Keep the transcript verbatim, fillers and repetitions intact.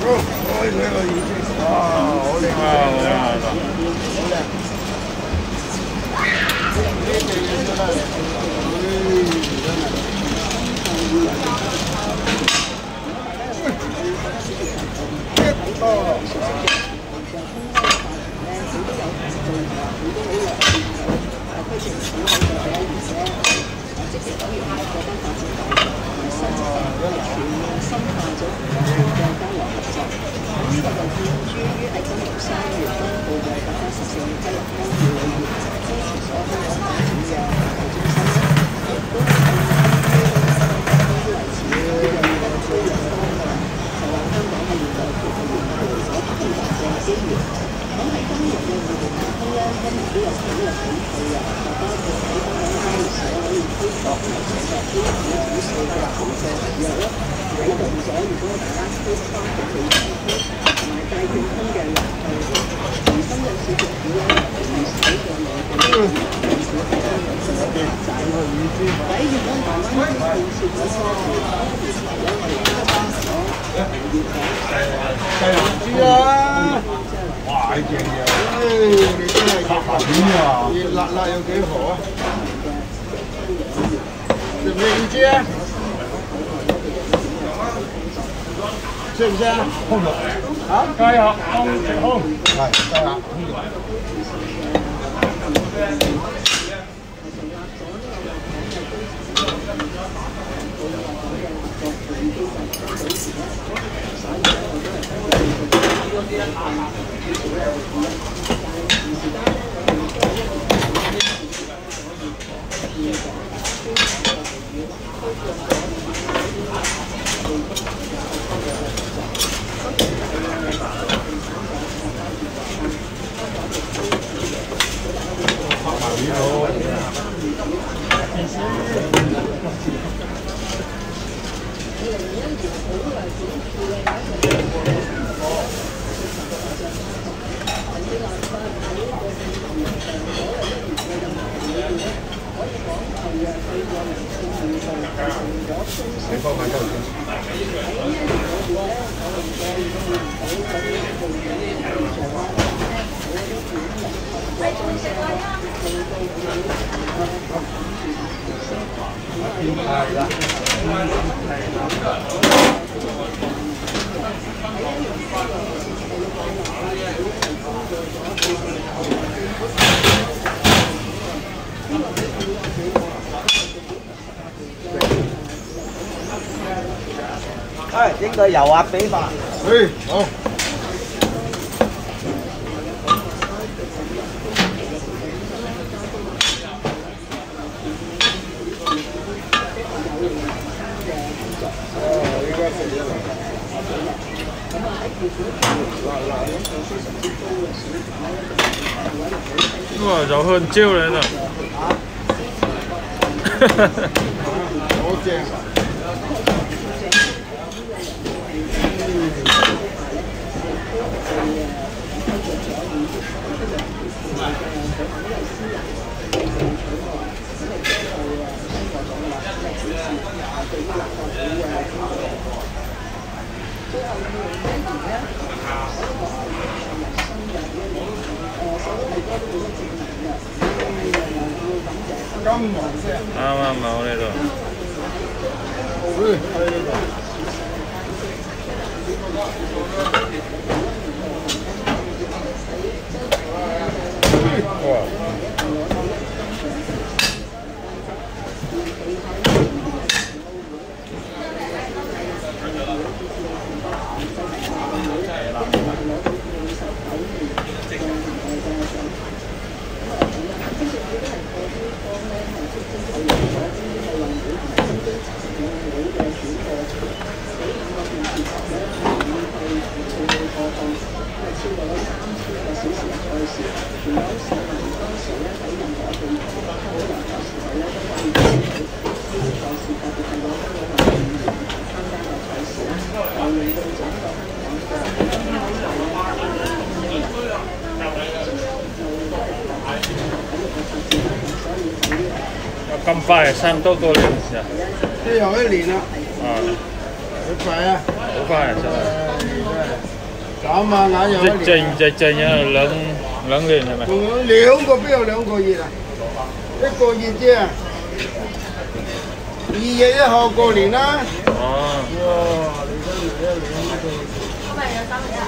開佢個耳機，哇，好靚啊！好靚啊！好靚。呢啲嘢真係，真係好多。細藍豬啊！哇，正嘅，唉，你真係熱啊！熱辣辣有幾好啊？食唔食乳豬啊？識唔識啊？空肉嚇，雞鴨空食空，係雞鴨空肉。你幫下鳩先。係啦， 哎，應該油鴨髀飯。 誒，好。 哇，就香蕉嚟啦！ 好正。金黃色。 啱啱啊！我呢度。 誒，喺呢度。哇！ 咁快生多多年先啊！ 都有一年啦。 啊！ 快啊！ 好快真係。 眨下眼又一隻年。 隻隻有兩兩年係咪？ 仲有兩個邊有兩個月啊？一個月啫。二月一號過年啦。 哦。 哇！你真係一兩個月。